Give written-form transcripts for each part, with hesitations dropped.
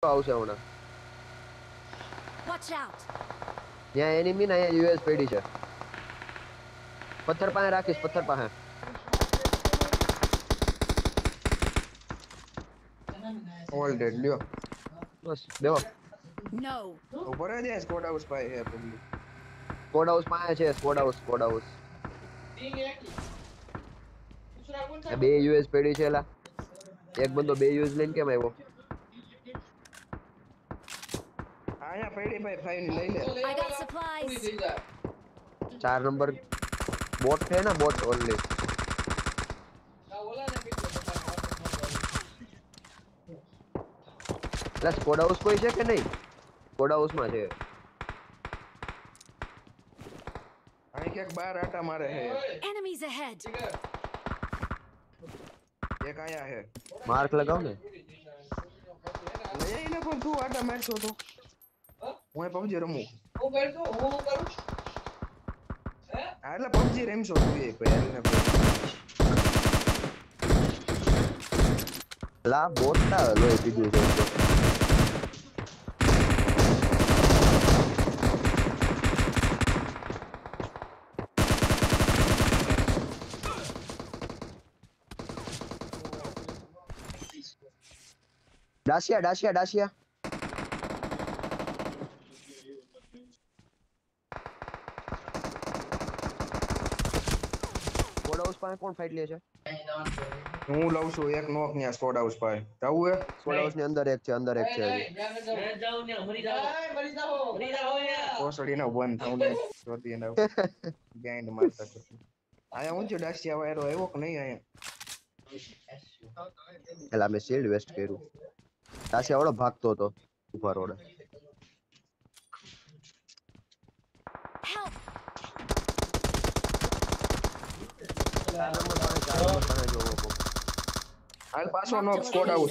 આવશે હમણાં. Watch out. ત્યાં એનિમી ને અહીંયા યુએસ પડી છે. પથ્થર પાસે રાખીશ, પથ્થર પાસે. ઓલ ડેડ લ્યો. બસ દેવો. No. ઉપર જ છે સ્કોડ હાઉસ પાસે હે પબ્લિક. સ્કોડ હાઉસ પાસે છે, સ્કોડ હાઉસ. બે યુએસ પડી છે એલા. એક બંદો બે યુએસ લઈને કેમ આવ્યો? આયા પડી ભાઈ 5 ની લઈ લે. I got supplies. 4 number bot છે ને, બોટ ઓનલી. એટલે સ્કોડ હાઉસ કોઈ છે કે નહીં? સ્કોડ હાઉસ માં છે. અહીં ક્યાંક બાર આટા મારે હે. Enemies ahead. એક આયા હે. માર્ક લગાવ ને. લઈ આઈને પણ તું આટા મારશો તો હું પબજી રમું. હું કરું હા એટલે પબજી રમશો તું એ ભાઈ ને લા બોટ ના લોહી પીધું છે. ડાસિયા સ્કોડ હાઉસ પાસે કોણ ફાઇટ લે છે? હું લઉં છું એક નોક ન્યા સ્કોડ હાઉસ પાસે. જાવું હે? સ્કોડ હાઉસ ની અંદર એક છે હજી. કોસડીનો બંધ થાવ ને જોતી ને ગાઈન્ડ મારતા કરતી. આયા હું જો ડાસિયા વાયરો આવ્યો કે નહીં આયા? એલા મેં શીલ્ડ વેસ્ટ કર્યું. ડાસિયા વાળો ભાગતો હતો ઉભા રોડે. Help. હાલ પાછો નોક સ્કોડ હાઉસ.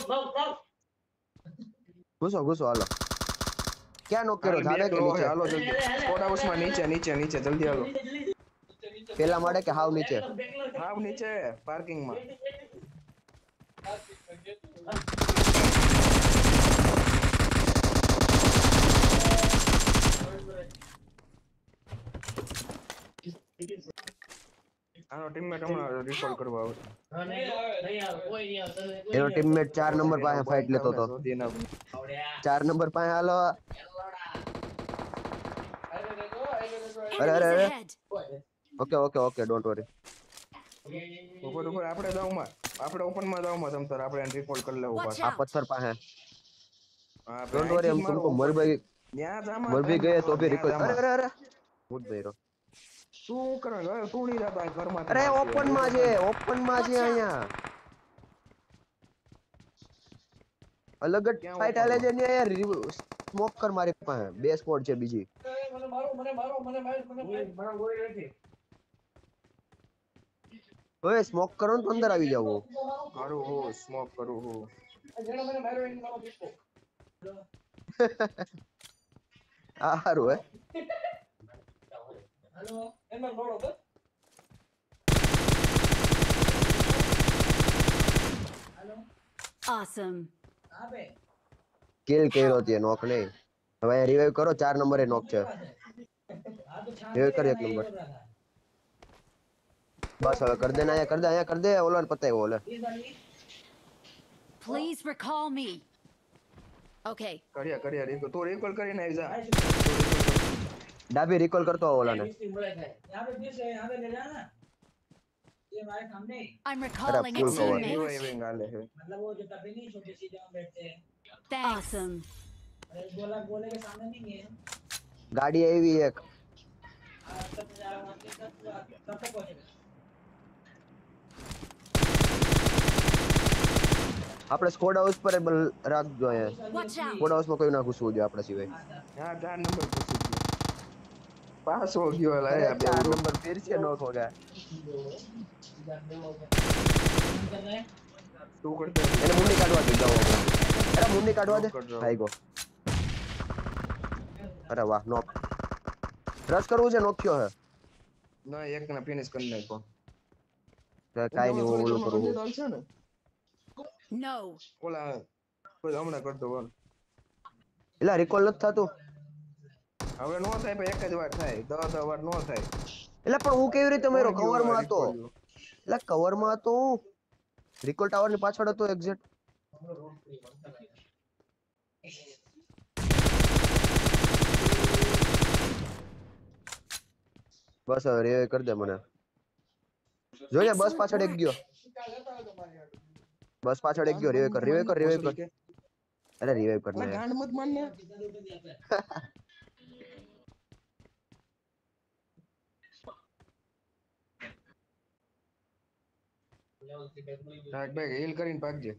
ઘુસો હાલો. ક્યાં નોક કર્યો? ધાબે કે નીચે? હાલો જલ્દી સ્કોડ હાઉસ માં નીચે જલ્દી હાલો. પેલા માળે કે હાવ નીચે? હાવ નીચે પાર્કિંગ માં. આનો ટીમમેટ હમણાં રિકોલ કરવા આવશે. એનો ટીમમેટ 4 નંબર પાસે ફાઇટ લેતો હતો. 4 નંબર પાસે હાલો. અરે ઓકે ડોન્ટ વરી. ઉપર આપણે દાવમાં આપણે ઓપન માં દાવમાં તમતર આપણે એને રિકોલ કરી લેવું પાછું. આ પથ્થર પાસે. હા ડોન્ટ વરી, हम तुमको मर भी गए तो भी रिकॉल. अरे मुझ बेरो શું કરે તું નહીં જાતો આ ઘરમાં? અરે ઓપન માં છે અહીંયા. અલગ જ ફાઇટ હાલે છે ને યાર. સ્મોક કર મારી પાસે. બે સ્પોટ છે બીજી. મને મારો ગોળી નથી. ઓય સ્મોક કરો ને તો અંદર આવી જાવ. કરું હો સ્મોક કરું હો. જેને મને માર્યો એને મારો પીછો. આ હારું હે. હેલો એમાં નોડો બસ. Hello Awesome. આબે કિલ કર્યો તે નોક નહીં. હવે રિવાઇવ કરો. 4 નંબરે નોક છે. રિવાઇવ કર 1 નંબર. બસ હવે કર દે ને. અહીંયા કર દે ઓલો ને પતાવ્યો ઓલે. Please recall me. Okay. કર્યા રિકોલ તો રિકોલ કરીને આવી જા. ડાબી રિકોલ કરતો ઓલાને. I'm recalling a teammate. Reviving આલે છે. मतलब वो जो कभी नहीं छोटे सीधे हम बैठते हैं. Awesome. अरे बोले के सामने नहीं है. ગાડી આવી એક. तब जा रहा हूं तब तक पहुंचेगा. આપણે સ્કોડ હાઉસ પર રાખજો અહીંયા. Watch out. સ્કોડ હાઉસ માં કોઈ ના ઘૂસવું જોઈએ આપણા સિવાય. હા 4 નંબર પૂછી પાછો ગયો લાયા 4 નંબર ફિર से नॉक हो गया. તું કરતો એને મુંડી કાઢવા દે જાઓ. અરે મુંડી કાઢવા દે. ભાઈ ગો. અરે વાહ નોક. રશ કરવું છે. નોક થયો હે. ના એક ને ફિનિશ કરી નાખો. કાઈ નહીં ઓલું કરું. No. ઓલા કોઈ હમણાં કરતો બોલ એલા રિકોલ નથી થતું. હવે નો થાય પણ એક જ વાર થાય 10 વાર નો થાય એટલે પણ હું કેવી રીતે મારો કોણ ગયું કવરમાં હતો. recall? એટલે કવરમાં હતો હું. રિકોલ ટાવર ની પાછળ હતો એક્ઝેક્ટ. બસ હવે રે કરી દે મને. જોઈએ બસ Excellent પાછળ એક work. ગયો. બસ પાછળ એક ગયો. રિવાઇવ કર રિવાઇવ કર રિવાઇવ કર. અરે રિવાઇવ કર અલા ને. ગાંડ મત મારને ભાગ ભાગ હીલ કરીને ભાગજે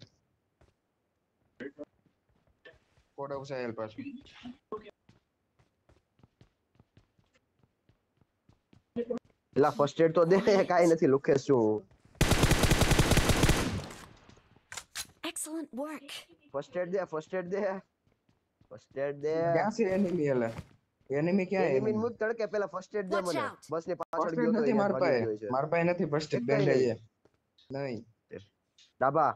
કોડ આવશે હેલ પાછું એલા ફર્સ્ટ એડ તો દે કાઈ નથી લુખેશ છું. Excellent work. ફર્સ્ટ એડ દે ફર્સ્ટ એડ દે. ફર્સ્ટ એડ દે. ક્યાં છે એનિમી એલા એનિમી ક્યાં એનિમી એનિમી મુક તડકે પેલા ફર્સ્ટ એડ દે Watch મને. out. બસ ની પાછળ ફર્સ્ટ ગયો એડ તો નથી અહીંયા માર ભાગી પાસે ગયો છે. માર પાસે નથી ફર્સ્ટ છે એડ કાઈ બેન્ડેજ નહીં. નહીં ડાબા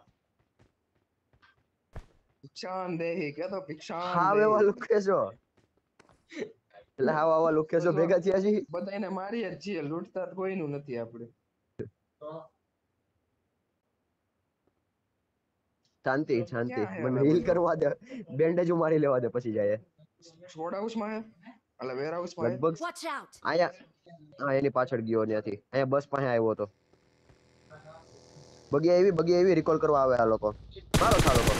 ભિક્ષાન દેહી કે તો ભિક્ષાન હાવ એવા દેહી લુખેશો. એટલે હાવ આવા લુખેશો ભેગા થયા છે. બધા એને મારીએ જ છીએ લૂંટતા તો કોઈનું નથી આપણે શાંતિ શાંતિ ક્યાં હે મને એલા હીલ બધું કરવા દે. બેન્ડેજ મારી લેવા દે પછી જાય. છોડ હાઉસમાં હે અલા વેર હાઉસમાં હે લગભગ Watch out. આયા હા એની પાછળ ગયો ત્યાંથી. અહીંયા બસ પાસે આવ્યો હતો. બગી આવી રિકોલ કરવા આવે આ લોકો. મારો છાલો પર.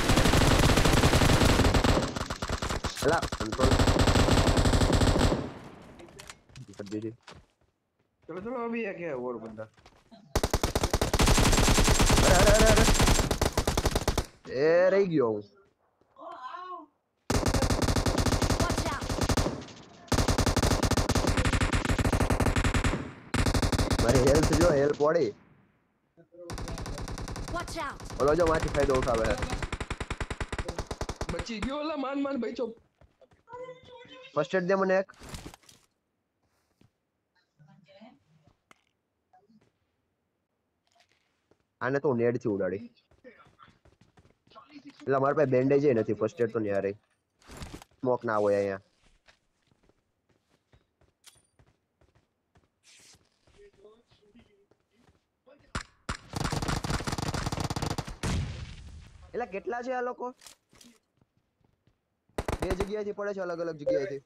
એલા કંટ્રોલ कर दीजिए. ચલો ચલો અભી એક હે ઓર બંદા अरे ए रही गयो હું. Watch out. મારી હેલ્થ જો હેલ્પ પડી. Watch out. ઓલો જો માંથી ફાયદો ઉઠાવે છે. બચી ગયો ઓલા માન માન ભાઈ ચો ફર્સ્ટ એડ દે મને એક. આને તો નેડ થી ઉડાડી. એટલે મારા પાસે બેન્ડેજ નથી. ફર્સ્ટ એડ તો ન્યા રહી. સ્મોક ના હોય અહીંયા. એટલે કેટલા છે આ લોકો? બે જગ્યાએથી પડે છે અલગ અલગ જગ્યાએથી.